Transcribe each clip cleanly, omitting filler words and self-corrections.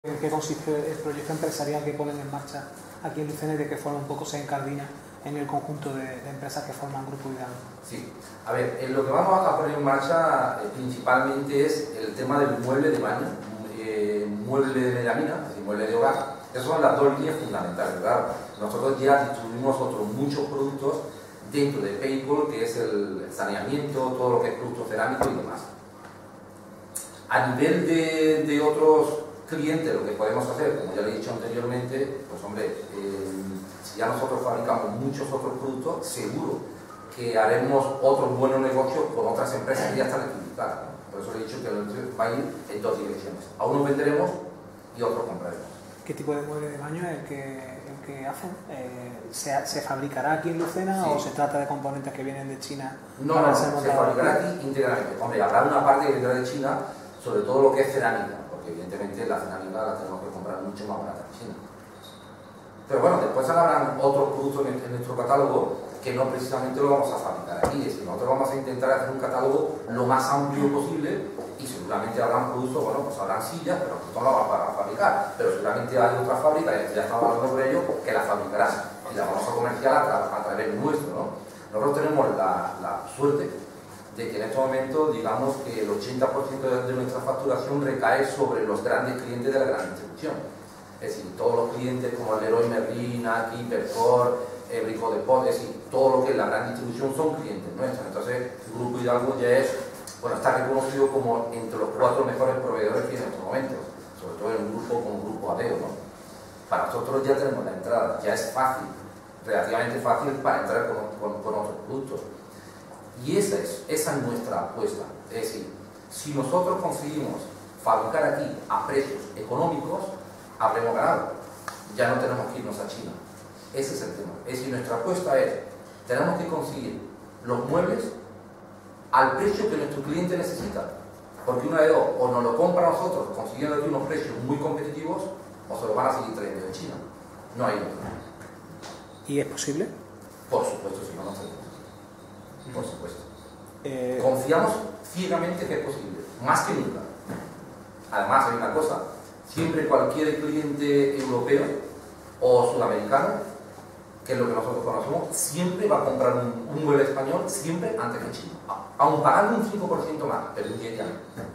¿En qué consiste el proyecto empresarial que ponen en marcha aquí en Lucena y de qué forma un poco se incardina en el conjunto de empresas que forman Grupo Hidalgo? Sí, a ver, lo que vamos a poner en marcha principalmente es el tema del mueble de baño, mueble de melamina, es decir, mueble de hogar. Esas son las dos líneas fundamentales, ¿verdad? Nosotros ya distribuimos muchos productos dentro de Paintball, que es el saneamiento, todo lo que es producto cerámico y demás. A nivel de otros clientes, lo que podemos hacer, como ya le he dicho anteriormente, pues hombre, si ya nosotros fabricamos muchos otros productos, seguro que haremos otros buenos negocios con otras empresas que ya están equivocadas, ¿no? Por eso le he dicho que el negocio va a ir en dos direcciones. A unos venderemos y a otros compraremos. ¿Qué tipo de mueble de baño es el que hacen? ¿Se fabricará aquí en Lucena o se trata de componentes que vienen de China? No, se fabricará aquí íntegramente. Hombre, habrá una parte que vendrá de China, sobre todo lo que es cerámica, porque evidentemente la cerámica la tenemos que comprar mucho más barata en China. Pero bueno, después habrán otros productos en nuestro catálogo que no precisamente lo vamos a fabricar aquí, es decir, nosotros vamos a intentar hacer un catálogo lo más amplio posible y seguramente habrán productos, bueno, pues habrán sillas, pero nosotros no las vamos a fabricar, pero seguramente hay otras fábricas, ya estamos hablando de ello, que las fabricarán y las vamos a comerciar a través nuestro, ¿no? Nosotros tenemos la suerte de que en este momento, digamos que el 80% de nuestra facturación recae sobre los grandes clientes de la gran distribución. Es decir, todos los clientes como el Leroy Merlin, Aki, Percor, Brico Depot, es decir, todo lo que es la gran distribución son clientes nuestros. Entonces, el Grupo Hidalgo ya es, bueno, está reconocido como entre los 4 mejores proveedores que hay en estos momentos, sobre todo en un grupo como Grupo Adeo, ¿no? Para nosotros ya tenemos la entrada, ya es fácil, relativamente fácil para entrar con otros productos. Y esa es nuestra apuesta. Es decir, si nosotros conseguimos fabricar aquí a precios económicos, habremos ganado. Ya no tenemos que irnos a China. Ese es el tema. Es decir, nuestra apuesta es, tenemos que conseguir los muebles al precio que nuestro cliente necesita. Porque una de dos, o nos lo compra a nosotros consiguiendo aquí unos precios muy competitivos, o se lo van a seguir trayendo de China. No hay otra. ¿Y es posible? Por supuesto, si no, no tenemos. Por supuesto. Confiamos ciegamente que es posible, más que nunca. Además, hay una cosa, siempre cualquier cliente europeo o sudamericano, que es lo que nosotros conocemos, siempre va a comprar un mueble español, siempre antes que chino, aun pagando un 5% más, pero inmediatamente.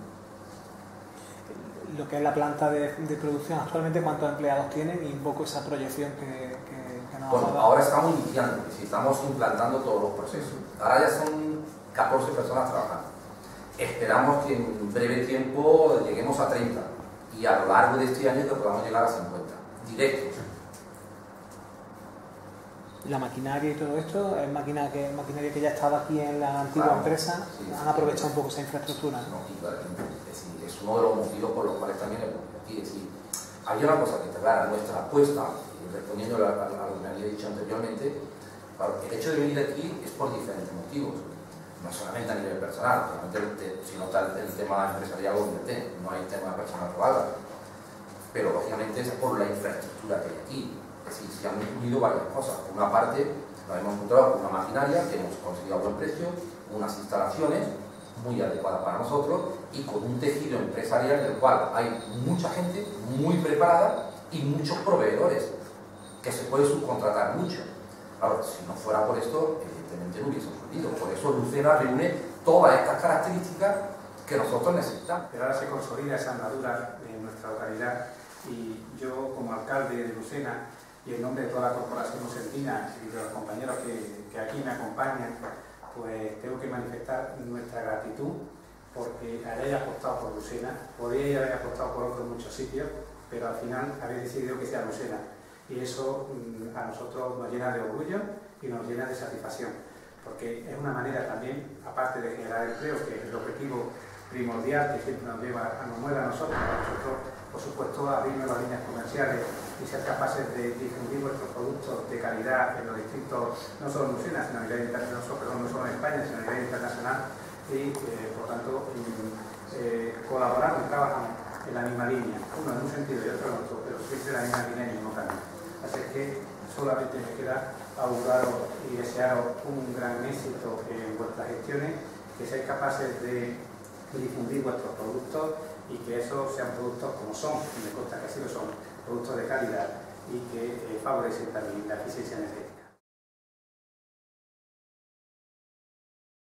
Lo que es la planta de producción actualmente, ¿cuántos empleados tienen? Y un poco esa proyección que nos Bueno, ha dado. ahora estamos iniciando, estamos implantando todos los procesos. Ahora ya son 14 personas trabajando. Esperamos que en breve tiempo lleguemos a 30 y a lo largo de este año que podamos llegar a 50 directos. La maquinaria y todo esto es maquinaria que ya estaba aquí en la antigua empresa. Sí, han aprovechado un poco esa infraestructura, ¿no? No, es uno de los motivos por los cuales también hemos aquí. Es decir, hay una cosa que está clara, nuestra apuesta, y respondiendo a lo que me había dicho anteriormente, el hecho de venir aquí es por diferentes motivos, no solamente a nivel personal, sino está el tema empresarial o no hay tema personal que valga, pero lógicamente es por la infraestructura que hay aquí. Es decir, se han incluido varias cosas. Por una parte, nos hemos encontrado con una maquinaria que hemos conseguido a buen precio, unas instalaciones muy adecuadas para nosotros y con un tejido empresarial en el cual hay mucha gente muy preparada y muchos proveedores que se puede subcontratar mucho. Claro, si no fuera por esto, evidentemente no hubiese ocurrido. Por eso Lucena reúne todas estas características que nosotros necesitamos. Pero ahora se consolida esa andadura en nuestra localidad y yo, como alcalde de Lucena, y en nombre de toda la corporación lucentina y de los compañeros que aquí me acompañan, pues tengo que manifestar nuestra gratitud porque habéis apostado por Lucena, podríais haber apostado por otros muchos sitios, pero al final habéis decidido que sea Lucena. Y eso a nosotros nos llena de orgullo y nos llena de satisfacción, porque es una manera también, aparte de generar empleo, que es el objetivo primordial que siempre nos mueve a nosotros, por supuesto, abrir nuevas líneas comerciales y ser capaces de difundir nuestros productos de calidad en los distritos, no solo en Lucena, sino a nivel internacional, no solo en España, sino a nivel internacional, y por tanto colaborar y trabajamos en la misma línea, uno en un sentido y otro en otro, pero siempre en la misma línea y el mismo camino. Así que solamente me queda auguraros y desearos un gran éxito en vuestras gestiones, que seáis capaces de difundir vuestros productos y que esos sean productos como son, y me consta que así lo son, productos de calidad y que favorecen también la eficiencia energética.